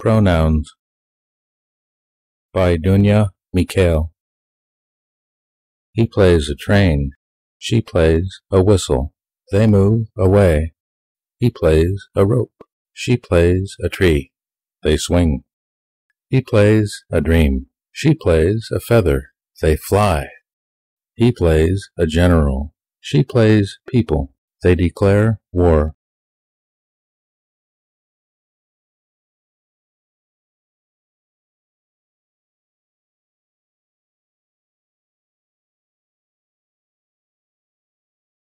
Pronouns by Dunya Mikhail. He plays a train. She plays a whistle. They move away. He plays a rope. She plays a tree. They swing. He plays a dream. She plays a feather. They fly. He plays a general. She plays people. They declare war.